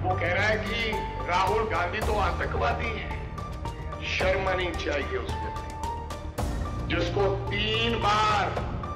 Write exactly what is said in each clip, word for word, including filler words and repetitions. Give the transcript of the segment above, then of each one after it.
वो कह रहा है कि राहुल गांधी तो आतंकवादी है। शर्म नहीं चाहिए उस व्यक्ति जिसको तीन बार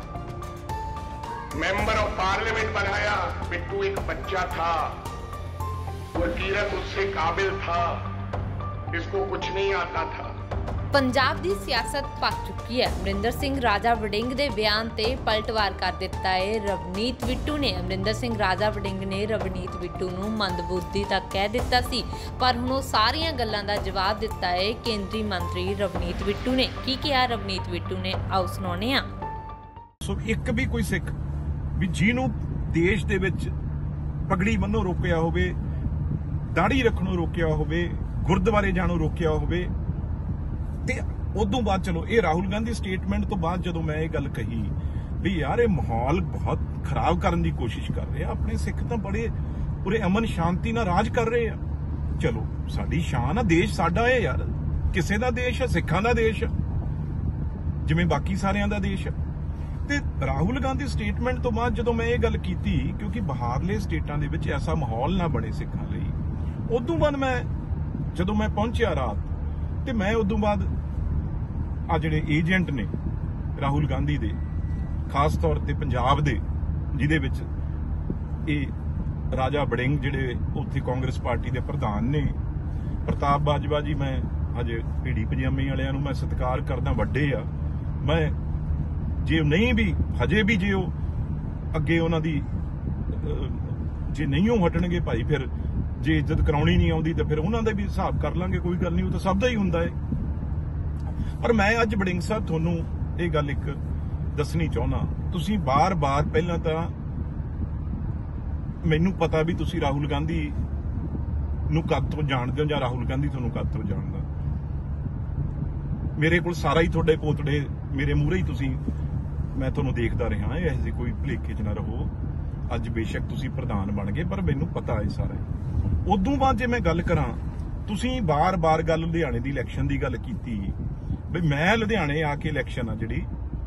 मेंबर ऑफ पार्लियामेंट बनाया। बिट्टू एक बच्चा था, गुरकीरत उससे काबिल था, इसको कुछ नहीं आता था। पंजाब ਦੀ ਸਿਆਸਤ ਪੱਕ ਚੁੱਕੀ ਹੈ। ਅਮਰਿੰਦਰ ਸਿੰਘ ਰਾਜਾ ਵੜਿੰਗ ਦੇ ਬਿਆਨ ਤੇ ਪਲਟਵਾਰ ਕਰ ਦਿੱਤਾ ਹੈ ਰਵਨੀਤ ਬਿੱਟੂ ਨੇ। ਅਮਰਿੰਦਰ ਸਿੰਘ ਰਾਜਾ ਵੜਿੰਗ ਨੇ ਰਵਨੀਤ ਬਿੱਟੂ ਨੂੰ ਮੰਦਬੁੱਧੀ ਤੱਕ ਕਹਿ ਦਿੱਤਾ ਸੀ, ਪਰ ਹੁਣ ਉਹ ਸਾਰੀਆਂ ਗੱਲਾਂ ਦਾ ਜਵਾਬ ਦਿੱਤਾ ਹੈ ਕੇਂਦਰੀ ਮੰਤਰੀ ਰਵਨੀਤ ਬਿੱਟੂ ਨੇ। ਕੀ ਕਿਹਾ ਰਵਨੀਤ ਬਿੱਟੂ ਨੇ, ਆਓ ਸੁਣਾਉਂਦੇ ਹਾਂ। ਸੋ ਇੱਕ ਵੀ ਕੋਈ ਸਿੱਖ ਵੀ ਜਿਹਨੂੰ ਦੇਸ਼ ਦੇ ਵਿੱਚ ਪਗੜੀ ਬੰਨ੍ਹੋਂ ਰੋਕਿਆ ਹੋਵੇ, ਦਾੜੀ ਰੱਖਣੋਂ ਰੋਕਿਆ ਹੋਵੇ, ਗੁਰਦੁਆਰੇ ਜਾਣੋਂ ਰੋਕਿਆ ਹੋਵੇ, ਤੇ ਉਦੋਂ ਬਾਅਦ ਚਲੋ ਇਹ ਰਾਹੁਲ ਗਾਂਧੀ ਸਟੇਟਮੈਂਟ ਤੋਂ ਬਾਅਦ ਜਦੋਂ ਮੈਂ ਇਹ ਗੱਲ ਕਹੀ ਵੀ ਯਾਰ ਇਹ ਮਾਹੌਲ ਬਹੁਤ ਖਰਾਬ ਕਰਨ ਦੀ ਕੋਸ਼ਿਸ਼ ਕਰ ਰਹੇ ਆ, ਆਪਣੇ ਸਿੱਖ ਤਾਂ ਬੜੇ ਪੂਰੇ ਅਮਨ ਸ਼ਾਂਤੀ ਨਾਲ ਰਾਜ ਕਰ ਰਹੇ ਆ। ਚਲੋ ਸਾਡੀ ਸ਼ਾਨ ਆ, ਦੇਸ਼ ਸਾਡਾ ਹੈ ਯਾਰ, ਕਿਸੇ ਦਾ ਦੇਸ਼ ਆ, ਸਿੱਖਾਂ ਦਾ ਦੇਸ਼ ਆ, ਜਿਵੇਂ ਬਾਕੀ ਸਾਰਿਆਂ ਦਾ ਦੇਸ਼ ਆ। ਤੇ ਰਾਹੁਲ ਗਾਂਧੀ ਸਟੇਟਮੈਂਟ ਤੋਂ ਬਾਅਦ ਜਦੋਂ ਮੈਂ ਇਹ ਗੱਲ ਕੀਤੀ, ਕਿਉਂਕਿ ਬਾਹਰਲੇ ਸਟੇਟਾਂ ਦੇ ਵਿੱਚ ਐਸਾ ਮਾਹੌਲ ਨਾ ਬਣੇ ਸਿੱਖਾਂ ਲਈ, ਉਦੋਂ ਬਾਅਦ ਮੈਂ ਜਦੋਂ ਮੈਂ ਪਹੁੰਚਿਆ ਰਾਤ ਤੇ ਮੈਂ ਉਦੋਂ ਬਾਅਦ ਆ ਜਿਹੜੇ ਏਜੰਟ ਨੇ ਰਾਹੁਲ ਗਾਂਧੀ ਦੇ, ਖਾਸ ਤੌਰ ਤੇ ਪੰਜਾਬ ਦੇ, ਜਿਹਦੇ ਵਿੱਚ ਇਹ ਰਾਜਾ ਵੜਿੰਗ ਜਿਹੜੇ ਉੱਥੇ ਕਾਂਗਰਸ ਪਾਰਟੀ ਦੇ ਪ੍ਰਧਾਨ ਨੇ, ਪ੍ਰਤਾਪ ਬਾਜਵਾ ਜੀ, ਮੈਂ ਹਜੇ ਭੀੜੀ ਪਜਾਮੇ ਵਾਲਿਆਂ ਨੂੰ ਮੈਂ ਸਤਿਕਾਰ ਕਰਦਾ, ਵੱਡੇ ਆ। ਮੈਂ ਜੇ ਨਹੀਂ ਵੀ ਹਜੇ ਵੀ ਜੇ ਉਹ ਅੱਗੇ ਉਹਨਾਂ ਦੀ ਜੇ ਨਹੀਂ ਉਹ ਹਟਣਗੇ ਭਾਈ, ਫਿਰ ਜੇ ਇੱਜ਼ਤ ਕਰਾਉਣੀ ਨਹੀਂ ਆਉਂਦੀ ਤਾਂ ਫਿਰ ਉਹਨਾਂ ਦਾ ਵੀ ਹਿਸਾਬ ਕਰ ਲਾਂਗੇ, ਕੋਈ ਗੱਲ ਨਹੀਂ, ਉਹ ਤਾਂ ਸਭ ਦਾ ਹੀ ਹੁੰਦਾ ਹੈ। ਪਰ ਮੈਂ ਅੱਜ ਵੜਿੰਗ ਸਾਹਿਬ ਤੁਹਾਨੂੰ ਇਹ ਗੱਲ ਇੱਕ ਦੱਸਣੀ ਚਾਹੁੰਦਾ, ਤੁਸੀਂ ਬਾਰ-ਬਾਰ ਪਹਿਲਾਂ ਤਾਂ ਮੈਨੂੰ ਪਤਾ ਵੀ ਤੁਸੀਂ ਰਾਹੁਲ ਗਾਂਧੀ ਨੂੰ ਕਦ ਤੋਂ ਜਾਣਦੇ ਹੋ ਜਾਂ ਰਾਹੁਲ ਗਾਂਧੀ ਤੁਹਾਨੂੰ ਕਦ ਤੋਂ ਜਾਣਦਾ। ਮੇਰੇ ਕੋਲ ਸਾਰਾ ਹੀ ਤੁਹਾਡੇ ਪੋਤੜੇ ਮੇਰੇ ਮੂਹਰੇ ਹੀ ਤੁਸੀਂ, ਮੈਂ ਤੁਹਾਨੂੰ ਦੇਖਦਾ ਰਿਹਾ, ਇਹੋ ਜਿਹੀ ਕੋਈ ਭੁਲੇਖੇ 'ਚ ਨਾ ਰਹੋ। ਅੱਜ ਬੇਸ਼ੱਕ ਤੁਸੀਂ ਪ੍ਰਧਾਨ ਬਣ ਗਏ, ਪਰ ਮੈਨੂੰ ਪਤਾ ਹੈ ਸਾਰਾ। ਉਦੋਂ ਬਾਅਦ ਜੇ ਮੈਂ ਗੱਲ ਕਰਾਂ, ਤੁਸੀਂ ਬਾਰ-ਬਾਰ ਗੱਲ ਲੁਧਿਆਣੇ ਦੀ ਇਲੈਕਸ਼ਨ ਦੀ ਗੱਲ ਕੀਤੀ ਵੀ ਮੈਂ ਲੁਧਿਆਣੇ ਆ ਕੇ ਇਲੈਕਸ਼ਨ ਆ ਜਿਹੜੀ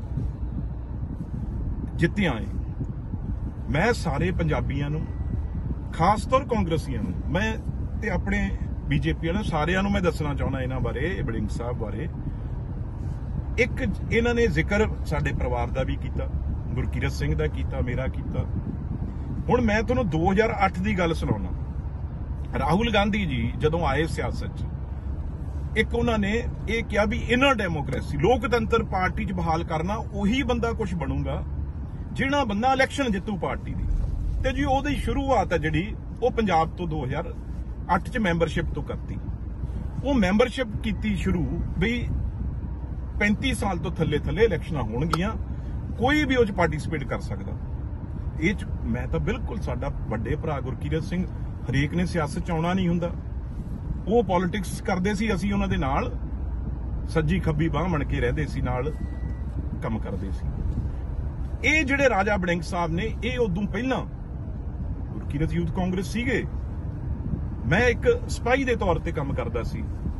ਜਿੱਤਿਆ ਏ। ਮੈਂ ਸਾਰੇ ਪੰਜਾਬੀਆਂ ਨੂੰ, ਖਾਸ ਤੌਰ ਕਾਂਗਰਸੀਆਂ ਨੂੰ, ਮੈਂ ਤੇ ਆਪਣੇ ਬੀਜੇਪੀ ਵਾਲਿਆਂ ਸਾਰਿਆਂ ਨੂੰ ਮੈਂ ਦੱਸਣਾ ਚਾਹੁੰਦਾ ਇਹਨਾਂ ਬਾਰੇ, ਵੜਿੰਗ ਸਾਹਿਬ ਬਾਰੇ। ਇੱਕ ਇਹਨਾਂ ਨੇ ਜ਼ਿਕਰ ਸਾਡੇ ਪਰਿਵਾਰ ਦਾ ਵੀ ਕੀਤਾ, ਗੁਰਕੀਰਤ ਸਿੰਘ ਦਾ ਕੀਤਾ, ਮੇਰਾ ਕੀਤਾ। ਹੁਣ ਮੈਂ ਤੁਹਾਨੂੰ ਦੋ ਹਜ਼ਾਰ ਅੱਠ ਦੀ ਗੱਲ ਸੁਣਾਉਣਾ। ਰਾਹੁਲ ਗਾਂਧੀ ਜੀ ਜਦੋਂ ਆਏ ਸਿਆਸਤ 'ਚ, ਇੱਕ ਉਹਨਾਂ ਨੇ ਇਹ ਕਿਹਾ ਵੀ ਇਨਰ ਡੈਮੋਕ੍ਰੇਸੀ, ਲੋਕਤੰਤਰ ਪਾਰਟੀ 'ਚ ਬਹਾਲ ਕਰਨਾ, ਉਹੀ ਬੰਦਾ ਕੁਝ ਬਣੂਗਾ ਜਿਹੜਾ ਬੰਦਾ ਇਲੈਕਸ਼ਨ ਜਿੱਤੂ ਪਾਰਟੀ ਦੀ। ਤੇ ਜੀ ਉਹਦੀ ਸ਼ੁਰੂਆਤ ਹੈ ਜਿਹੜੀ ਉਹ ਪੰਜਾਬ ਤੋਂ ਦੋ ਹਜ਼ਾਰ ਅੱਠ 'ਚ ਮੈਂਬਰਸ਼ਿਪ ਤੋਂ ਕਰਤੀ। ਉਹ ਮੈਂਬਰਸ਼ਿਪ ਕੀਤੀ ਸ਼ੁਰੂ ਵੀ ਪੈਂਤੀ ਸਾਲ ਤੋਂ ਥੱਲੇ ਥੱਲੇ ਇਲੈਕਸ਼ਨਾਂ ਹੋਣਗੀਆਂ, ਕੋਈ ਵੀ ਉਹ 'ਚ ਪਾਰਟਿਸਿਪੇਟ ਕਰ ਸਕਦਾ। ਇਹ 'ਚ ਮੈਂ ਤਾਂ ਬਿਲਕੁਲ, ਸਾਡਾ ਵੱਡੇ ਭਰਾ ਗੁਰਕੀਰਤ ਸਿੰਘ, ਹਰੇਕ ਨੇ ਸਿਆਸਤ 'ਚ ਆਉਣਾ ਨਹੀਂ ਹੁੰਦਾ, ਉਹ ਪੋਲਿਟਿਕਸ ਕਰਦੇ ਸੀ, ਅਸੀਂ ਉਹਨਾਂ ਦੇ ਨਾਲ ਸੱਜੀ ਖੱਬੀ ਬਾਹ ਬਣ ਕੇ ਰਹਿੰਦੇ ਸੀ, ਨਾਲ ਕੰਮ ਕਰਦੇ ਸੀ। ਇਹ ਜਿਹੜੇ ਰਾਜਾ ਵੜਿੰਗ ਸਾਹਿਬ ਨੇ, ਇਹ ਉਦੋਂ ਪਹਿਲਾਂ ਗੁਰਕੀਰਤ ਯੂਥ ਕਾਂਗਰਸ ਸੀਗੇ, ਮੈਂ ਇੱਕ ਸਿਪਾਹੀ ਦੇ ਤੌਰ ਤੇ ਕੰਮ ਕਰਦਾ ਸੀ,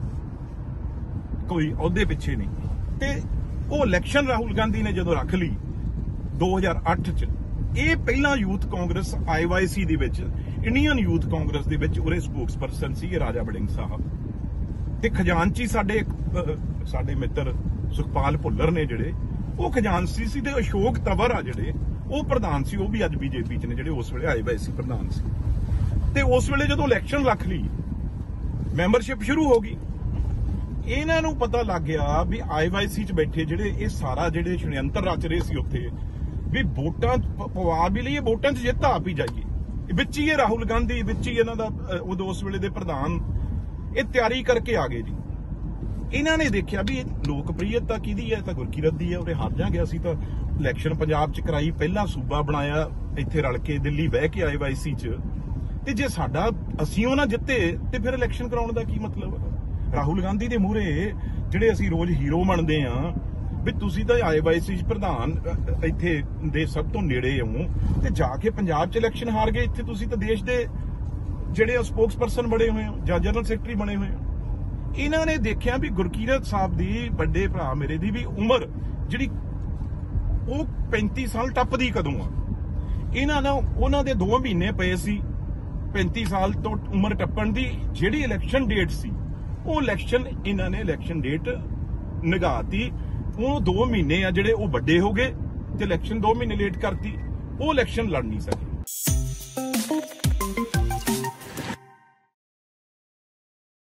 ਕੋਈ ਅਹੁਦੇ ਪਿੱਛੇ ਨਹੀਂ। ਤੇ ਉਹ ਇਲੈਕਸ਼ਨ ਰਾਹੁਲ ਗਾਂਧੀ ਨੇ ਜਦੋਂ ਰੱਖ ਲਈ ਦੋ ਹਜ਼ਾਰ ਅੱਠ 'ਚ, ਇਹ ਪਹਿਲਾਂ youth Congress I Y C ਦੇ ਵਿੱਚ, ਇੰਡੀਅਨ ਯੂਥ ਕਾਂਗਰਸ ਦੇ ਵਿੱਚ ਉਹਦੇ ਸਪੋਕਸ ਪਰਸਨ ਸੀ ਇਹ ਰਾਜਾ ਵੜਿੰਗ ਸਾਹਿਬ। ਤੇ ਖਜ਼ਾਨਚੀ ਸਾਡੇ ਸਾਡੇ ਮਿੱਤਰ ਸੁਖਪਾਲ ਭੁੱਲਰ ਨੇ ਜਿਹੜੇ, ਉਹ ਖਜ਼ਾਨਚੀ ਸੀ। ਤੇ ਅਸ਼ੋਕ ਤਵਰ ਆ ਜਿਹੜੇ, ਉਹ ਪ੍ਰਧਾਨ ਸੀ, ਉਹ ਵੀ ਅੱਜ ਬੀਜੇਪੀ 'ਚ ਨੇ, ਜਿਹੜੇ ਉਸ ਵੇਲੇ ਆਈ ਵਾਈ ਸੀ ਪ੍ਰਧਾਨ ਸੀ। ਤੇ ਉਸ ਵੇਲੇ ਜਦੋਂ ਇਲੈਕਸ਼ਨ ਰੱਖ ਲਈ, ਮੈਂਬਰਸ਼ਿਪ ਸ਼ੁਰੂ ਹੋ ਗਈ, ਇਹਨਾਂ ਨੂੰ ਪਤਾ ਲੱਗ ਗਿਆ ਵੀ ਆਈ ਵਾਈ ਸੀ 'ਚ ਬੈਠੇ ਜਿਹੜੇ ਇਹ ਸਾਰਾ ਜਿਹੜੇ ਸ਼ੜਯੰਤਰ ਰਚ ਰਹੇ ਸੀ ਉੱਥੇ, ਵੀ ਵੋਟਾਂ ਪਵਾ ਵੀ ਲਈਏ, ਵੋਟਾਂ 'ਚ ਜਿੱਤ ਆਪ ਹੀ ਜਾਈਏ, ਵਿੱਚ ਹੀ ਇਹ ਰਾਹੁਲ ਗਾਂਧੀ, ਵਿੱਚ ਹੀ ਇਹਨਾਂ ਦਾ ਉਦੋਂ ਉਸ ਵੇਲੇ ਦੇ ਪ੍ਰਧਾਨ, ਇਹ ਤਿਆਰੀ ਕਰਕੇ ਆ ਗਏ ਜੀ। ਇਹਨਾਂ ਨੇ ਦੇਖਿਆ ਵੀ ਲੋਕਪ੍ਰਿਯਤਾ ਕਿਹਦੀ ਹੈ, ਤਾਂ ਗੁਰਕੀਰਤ ਦੀ ਹੈ, ਉਹਦੇ ਹਾਰ ਜਾ ਗਿਆ ਸੀ। ਤਾਂ ਇਲੈਕਸ਼ਨ ਪੰਜਾਬ 'ਚ ਕਰਾਈ, ਪਹਿਲਾਂ ਸੂਬਾ ਬਣਾਇਆ ਇੱਥੇ ਰਲ ਕੇ, ਦਿੱਲੀ ਬਹਿ ਕੇ ਆਈ ਵਾਈ ਸੀ 'ਚ। ਤੇ ਜੇ ਸਾਡਾ ਅਸੀਂ ਉਹ ਨਾ ਜਿੱਤੇ ਤੇ ਫਿਰ ਇਲੈਕਸ਼ਨ ਕਰਾਉਣ ਦਾ ਕੀ ਮਤਲਬ ਹੈ? ਰਾਹੁਲ ਗਾਂਧੀ ਦੇ ਮੂਹਰੇ ਜਿਹੜੇ ਅਸੀਂ ਰੋਜ਼ ਹੀਰੋ ਮੰਨਦੇ ਆ ਵੀ ਤੁਸੀਂ ਤਾਂ ਆਈ ਵਾਈ ਸੀ ਪ੍ਰਧਾਨ ਇੱਥੇ ਦੇ ਸਭ ਤੋਂ ਨੇੜੇ ਹੋ, ਤੇ ਜਾ ਕੇ ਪੰਜਾਬ 'ਚ ਇਲੈਕਸ਼ਨ ਹਾਰ ਗਏ। ਇੱਥੇ ਤੁਸੀਂ ਤਾਂ ਦੇਸ਼ ਦੇ ਜਿਹੜੇ ਸਪੋਕਸ ਪਰਸਨ ਬਣੇ ਹੋਏ ਹੋ ਜਾਂ ਜਨਰਲ ਸੈਕਟਰੀ ਬਣੇ ਹੋਏ ਹੋ। ਇਹਨਾਂ ਨੇ ਦੇਖਿਆ ਵੀ ਗੁਰਕੀਰਤ ਸਾਹਿਬ ਦੀ, ਵੱਡੇ ਭਰਾ ਮੇਰੇ ਦੀ ਵੀ ਉਮਰ ਜਿਹੜੀ ਉਹ ਪੈਂਤੀ ਸਾਲ ਟੱਪਦੀ ਕਦੋਂ ਆ। ਇਹਨਾਂ ਨਾਲ ਉਹਨਾਂ ਦੇ ਦੋ ਮਹੀਨੇ ਪਏ ਸੀ पैंती साल तो उम्र टप्पण दी ਜਿਹੜੀ ਇਲੈਕਸ਼ਨ ਡੇਟ ਸੀ ਉਹ ਇਲੈਕਸ਼ਨ ਇਹਨਾਂ ਨੇ ਇਲੈਕਸ਼ਨ ਡੇਟ ਨਿਗਾਤੀ। ਉਹ ਦੋ ਮਹੀਨੇ ਆ ਜਿਹੜੇ ਉਹ ਵੱਡੇ ਹੋ ਗਏ ਤੇ ਇਲੈਕਸ਼ਨ ਦੋ ਮਹੀਨੇ ਲੇਟ ਕਰਤੀ, ਉਹ ਇਲੈਕਸ਼ਨ ਲੜ ਨਹੀਂ ਸਕੇ।